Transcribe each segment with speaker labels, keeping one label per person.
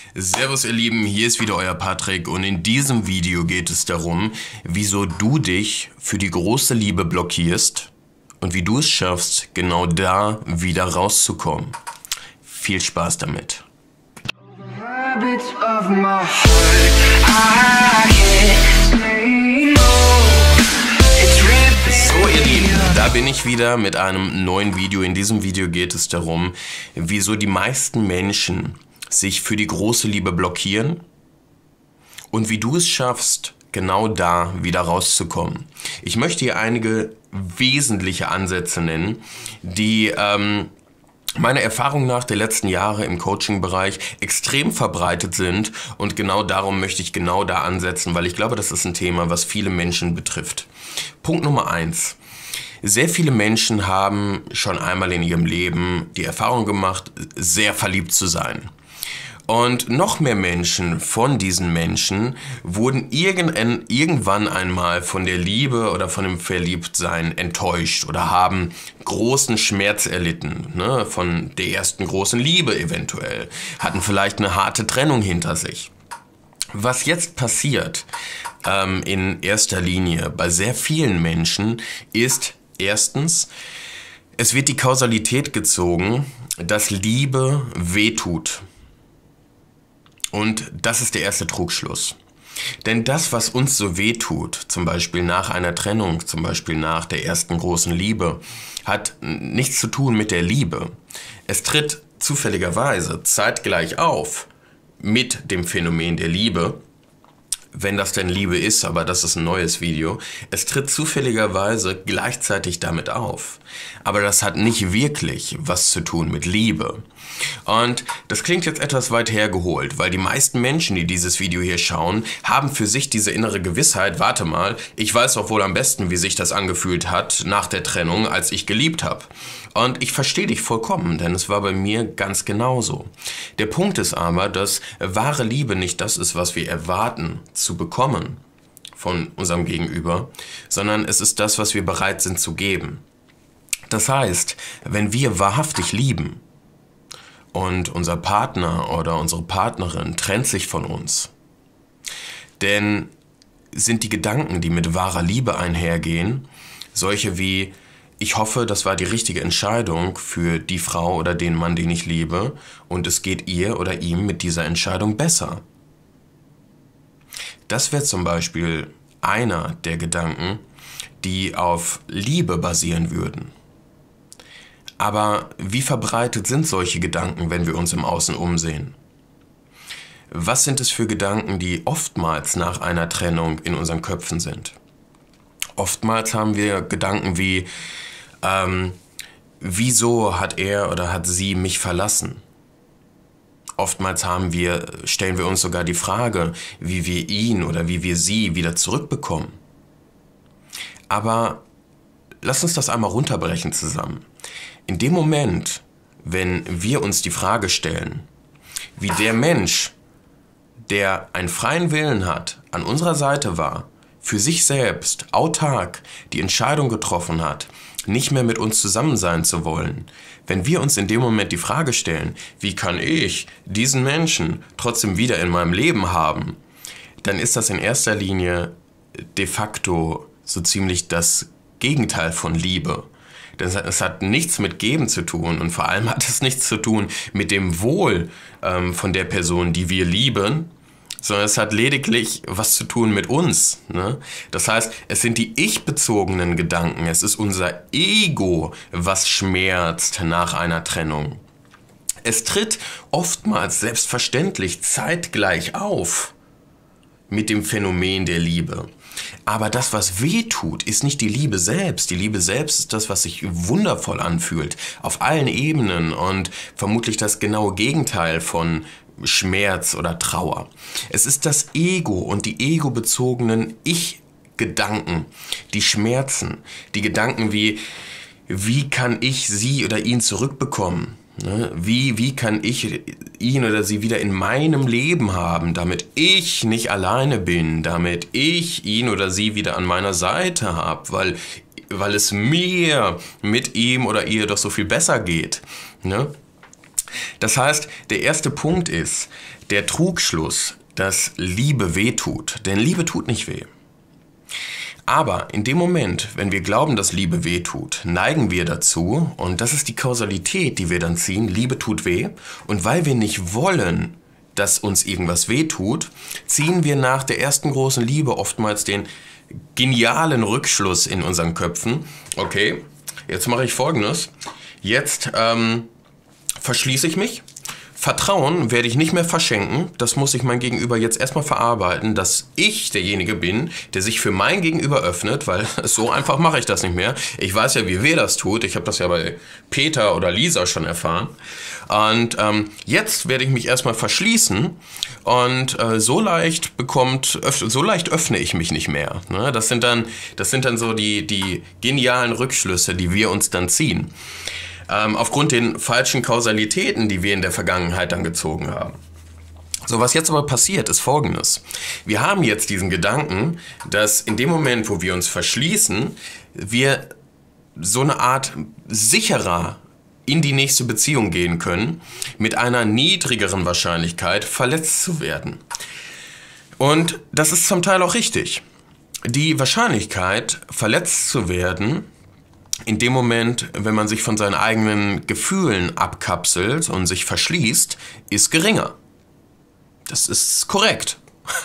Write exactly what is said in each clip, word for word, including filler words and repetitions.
Speaker 1: Servus ihr Lieben, hier ist wieder euer Patrick und in diesem Video geht es darum, wieso du dich für die große Liebe blockierst und wie du es schaffst, genau da wieder rauszukommen. Viel Spaß damit. So ihr Lieben, da bin ich wieder mit einem neuen Video. In diesem Video geht es darum, wieso die meisten Menschen sich für die große Liebe blockieren und wie du es schaffst, genau da wieder rauszukommen. Ich möchte hier einige wesentliche Ansätze nennen, die ähm, meiner Erfahrung nach der letzten Jahre im Coaching-Bereich extrem verbreitet sind, und genau darum möchte ich genau da ansetzen, weil ich glaube, das ist ein Thema, was viele Menschen betrifft. Punkt Nummer eins. Sehr viele Menschen haben schon einmal in ihrem Leben die Erfahrung gemacht, sehr verliebt zu sein. Und noch mehr Menschen von diesen Menschen wurden irgendwann, irgendwann einmal von der Liebe oder von dem Verliebtsein enttäuscht oder haben großen Schmerz erlitten, ne, von der ersten großen Liebe eventuell, hatten vielleicht eine harte Trennung hinter sich. Was jetzt passiert ähm, in erster Linie bei sehr vielen Menschen ist erstens, es wird die Kausalität gezogen, dass Liebe wehtut. Und das ist der erste Trugschluss. Denn das, was uns so wehtut, zum Beispiel nach einer Trennung, zum Beispiel nach der ersten großen Liebe, hat nichts zu tun mit der Liebe. Es tritt zufälligerweise zeitgleich auf mit dem Phänomen der Liebe, wenn das denn Liebe ist, aber das ist ein neues Video. Es tritt zufälligerweise gleichzeitig damit auf. Aber das hat nicht wirklich was zu tun mit Liebe. Und das klingt jetzt etwas weit hergeholt, weil die meisten Menschen, die dieses Video hier schauen, haben für sich diese innere Gewissheit, warte mal, ich weiß doch wohl am besten, wie sich das angefühlt hat nach der Trennung, als ich geliebt habe. Und ich verstehe dich vollkommen, denn es war bei mir ganz genauso. Der Punkt ist aber, dass wahre Liebe nicht das ist, was wir erwarten zu bekommen von unserem Gegenüber, sondern es ist das, was wir bereit sind zu geben. Das heißt, wenn wir wahrhaftig lieben und unser Partner oder unsere Partnerin trennt sich von uns, denn sind die Gedanken, die mit wahrer Liebe einhergehen, solche wie: Ich hoffe, das war die richtige Entscheidung für die Frau oder den Mann, den ich liebe, und es geht ihr oder ihm mit dieser Entscheidung besser. Das wäre zum Beispiel einer der Gedanken, die auf Liebe basieren würden. Aber wie verbreitet sind solche Gedanken, wenn wir uns im Außen umsehen? Was sind es für Gedanken, die oftmals nach einer Trennung in unseren Köpfen sind? Oftmals haben wir Gedanken wie: Ähm, wieso hat er oder hat sie mich verlassen? Oftmals haben wir, stellen wir uns sogar die Frage, wie wir ihn oder wie wir sie wieder zurückbekommen. Aber lass uns das einmal runterbrechen zusammen. In dem Moment, wenn wir uns die Frage stellen, wie der Mensch, der einen freien Willen hat, an unserer Seite war, für sich selbst, autark, die Entscheidung getroffen hat, nicht mehr mit uns zusammen sein zu wollen, wenn wir uns in dem Moment die Frage stellen, wie kann ich diesen Menschen trotzdem wieder in meinem Leben haben, dann ist das in erster Linie de facto so ziemlich das Gegenteil von Liebe. Denn es hat nichts mit Geben zu tun, und vor allem hat es nichts zu tun mit dem Wohl ähm, von der Person, die wir lieben, sondern es hat lediglich was zu tun mit uns, ne? Das heißt, es sind die ich-bezogenen Gedanken, es ist unser Ego, was schmerzt nach einer Trennung. Es tritt oftmals selbstverständlich zeitgleich auf mit dem Phänomen der Liebe. Aber das, was weh tut, ist nicht die Liebe selbst. Die Liebe selbst ist das, was sich wundervoll anfühlt, auf allen Ebenen, und vermutlich das genaue Gegenteil von Schmerz oder Trauer. Es ist das Ego und die ego-bezogenen Ich-Gedanken, die schmerzen. Die Gedanken wie: Wie kann ich sie oder ihn zurückbekommen? Wie, wie kann ich ihn oder sie wieder in meinem Leben haben, damit ich nicht alleine bin, damit ich ihn oder sie wieder an meiner Seite habe, weil, weil es mir mit ihm oder ihr doch so viel besser geht. Ne? Das heißt, der erste Punkt ist der Trugschluss, dass Liebe wehtut. Denn Liebe tut nicht weh. Aber in dem Moment, wenn wir glauben, dass Liebe wehtut, neigen wir dazu, und das ist die Kausalität, die wir dann ziehen, Liebe tut weh. Und weil wir nicht wollen, dass uns irgendwas wehtut, ziehen wir nach der ersten großen Liebe oftmals den genialen Rückschluss in unseren Köpfen. Okay, jetzt mache ich Folgendes. Jetzt ähm, verschließe ich mich. Vertrauen werde ich nicht mehr verschenken. Das muss ich mein Gegenüber jetzt erstmal verarbeiten, dass ich derjenige bin, der sich für mein Gegenüber öffnet, weil so einfach mache ich das nicht mehr. Ich weiß ja, wie wer das tut. Ich habe das ja bei Peter oder Lisa schon erfahren. Und ähm, jetzt werde ich mich erstmal verschließen und äh, so leicht bekommt, öff- so leicht öffne ich mich nicht mehr. Ne? Das sind dann, das sind dann so die, die genialen Rückschlüsse, die wir uns dann ziehen. Ähm, aufgrund den falschen Kausalitäten, die wir in der Vergangenheit dann gezogen haben. So, was jetzt aber passiert, ist Folgendes. Wir haben jetzt diesen Gedanken, dass in dem Moment, wo wir uns verschließen, wir so eine Art sicherer in die nächste Beziehung gehen können, mit einer niedrigeren Wahrscheinlichkeit verletzt zu werden. Und das ist zum Teil auch richtig. Die Wahrscheinlichkeit, verletzt zu werden, in dem Moment, wenn man sich von seinen eigenen Gefühlen abkapselt und sich verschließt, ist geringer. Das ist korrekt.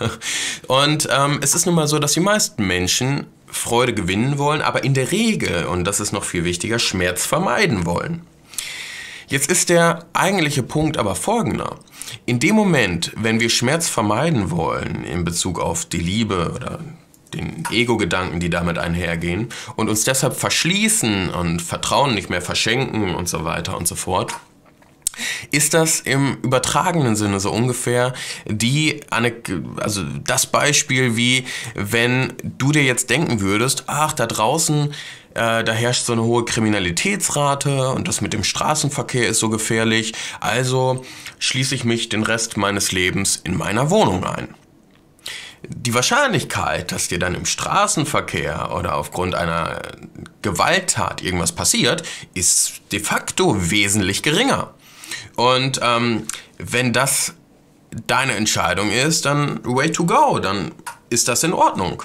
Speaker 1: Und ähm, es ist nun mal so, dass die meisten Menschen Freude gewinnen wollen, aber in der Regel, und das ist noch viel wichtiger, Schmerz vermeiden wollen. Jetzt ist der eigentliche Punkt aber folgender. In dem Moment, wenn wir Schmerz vermeiden wollen in Bezug auf die Liebe oder den Ego-Gedanken, die damit einhergehen, und uns deshalb verschließen und Vertrauen nicht mehr verschenken und so weiter und so fort, ist das im übertragenen Sinne so ungefähr die, also das Beispiel, wie wenn du dir jetzt denken würdest, ach, da draußen, äh, da herrscht so eine hohe Kriminalitätsrate und das mit dem Straßenverkehr ist so gefährlich, also schließe ich mich den Rest meines Lebens in meiner Wohnung ein. Die Wahrscheinlichkeit, dass dir dann im Straßenverkehr oder aufgrund einer Gewalttat irgendwas passiert, ist de facto wesentlich geringer. Und ähm, wenn das deine Entscheidung ist, dann way to go, dann ist das in Ordnung.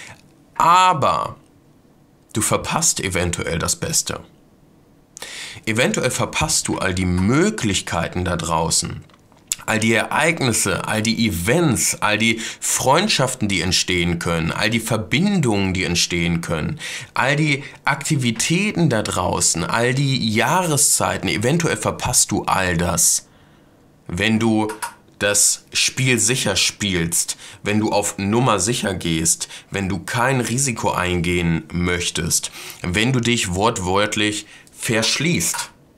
Speaker 1: Aber du verpasst eventuell das Beste. Eventuell verpasst du all die Möglichkeiten da draußen. All die Ereignisse, all die Events, all die Freundschaften, die entstehen können, all die Verbindungen, die entstehen können, all die Aktivitäten da draußen, all die Jahreszeiten, eventuell verpasst du all das, wenn du das Spiel sicher spielst, wenn du auf Nummer sicher gehst, wenn du kein Risiko eingehen möchtest, wenn du dich wortwörtlich verschließt.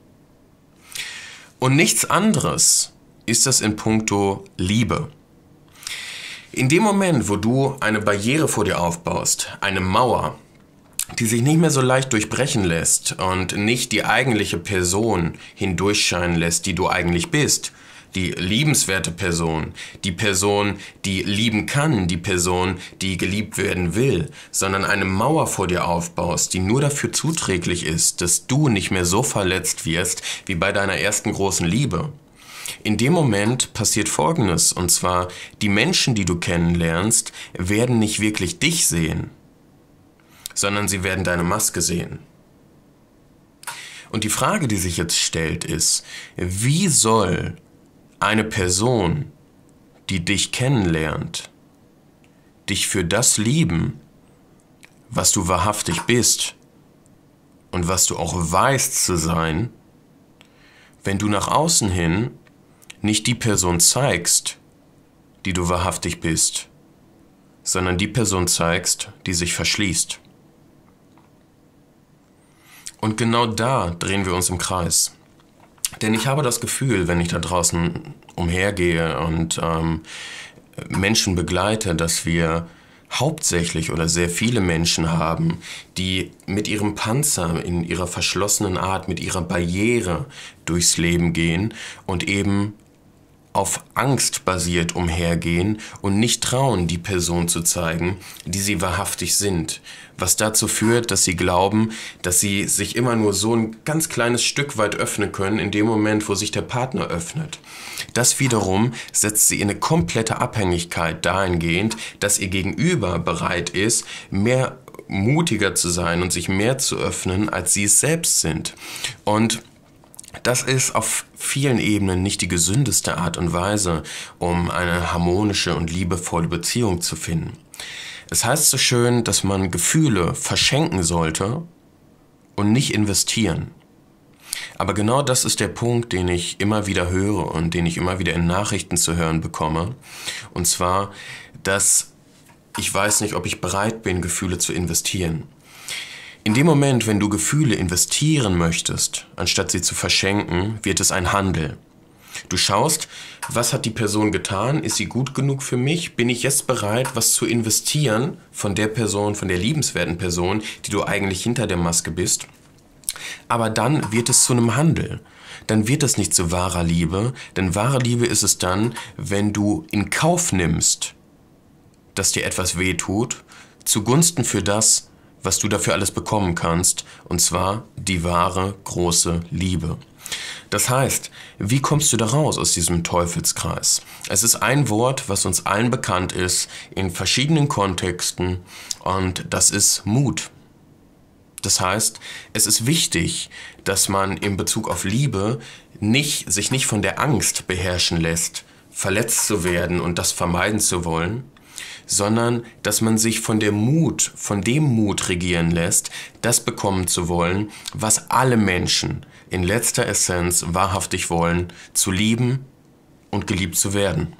Speaker 1: Und nichts anderes ist das in puncto Liebe. In dem Moment, wo du eine Barriere vor dir aufbaust, eine Mauer, die sich nicht mehr so leicht durchbrechen lässt und nicht die eigentliche Person hindurchscheinen lässt, die du eigentlich bist, die liebenswerte Person, die Person, die lieben kann, die Person, die geliebt werden will, sondern eine Mauer vor dir aufbaust, die nur dafür zuträglich ist, dass du nicht mehr so verletzt wirst wie bei deiner ersten großen Liebe. In dem Moment passiert Folgendes, und zwar, die Menschen, die du kennenlernst, werden nicht wirklich dich sehen, sondern sie werden deine Maske sehen. Und die Frage, die sich jetzt stellt, ist, wie soll eine Person, die dich kennenlernt, dich für das lieben, was du wahrhaftig bist und was du auch weißt zu sein, wenn du nach außen hin nicht die Person zeigst, die du wahrhaftig bist, sondern die Person zeigst, die sich verschließt. Und genau da drehen wir uns im Kreis. Denn ich habe das Gefühl, wenn ich da draußen umhergehe und ähm, Menschen begleite, dass wir hauptsächlich oder sehr viele Menschen haben, die mit ihrem Panzer, in ihrer verschlossenen Art, mit ihrer Barriere durchs Leben gehen und eben auf Angst basiert umhergehen und nicht trauen, die Person zu zeigen, die sie wahrhaftig sind. Was dazu führt, dass sie glauben, dass sie sich immer nur so ein ganz kleines Stück weit öffnen können, in dem Moment, wo sich der Partner öffnet. Das wiederum setzt sie in eine komplette Abhängigkeit dahingehend, dass ihr Gegenüber bereit ist, mehr mutiger zu sein und sich mehr zu öffnen, als sie es selbst sind. Und das ist auf vielen Ebenen nicht die gesündeste Art und Weise, um eine harmonische und liebevolle Beziehung zu finden. Es heißt so schön, dass man Gefühle verschenken sollte und nicht investieren. Aber genau das ist der Punkt, den ich immer wieder höre und den ich immer wieder in Nachrichten zu hören bekomme. Und zwar, dass ich weiß nicht, ob ich bereit bin, Gefühle zu investieren. In dem Moment, wenn du Gefühle investieren möchtest, anstatt sie zu verschenken, wird es ein Handel. Du schaust, was hat die Person getan? Ist sie gut genug für mich? Bin ich jetzt bereit, was zu investieren von der Person, von der liebenswerten Person, die du eigentlich hinter der Maske bist? Aber dann wird es zu einem Handel. Dann wird es nicht zu wahrer Liebe, denn wahre Liebe ist es dann, wenn du in Kauf nimmst, dass dir etwas wehtut, zugunsten für das, was du dafür alles bekommen kannst, und zwar die wahre, große Liebe. Das heißt, wie kommst du da raus aus diesem Teufelskreis? Es ist ein Wort, was uns allen bekannt ist, in verschiedenen Kontexten, und das ist Mut. Das heißt, es ist wichtig, dass man in Bezug auf Liebe nicht, sich nicht von der Angst beherrschen lässt, verletzt zu werden und das vermeiden zu wollen, sondern dass man sich von der Mut, von dem Mut regieren lässt, das bekommen zu wollen, was alle Menschen in letzter Essenz wahrhaftig wollen, zu lieben und geliebt zu werden.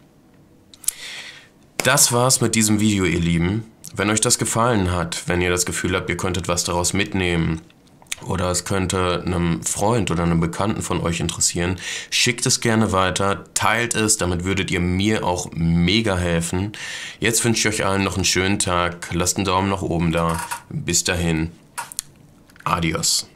Speaker 1: Das war's mit diesem Video, ihr Lieben. Wenn euch das gefallen hat, wenn ihr das Gefühl habt, ihr könntet was daraus mitnehmen, oder es könnte einem Freund oder einem Bekannten von euch interessieren, schickt es gerne weiter, teilt es, damit würdet ihr mir auch mega helfen. Jetzt wünsche ich euch allen noch einen schönen Tag, lasst einen Daumen nach oben da. Bis dahin, adios.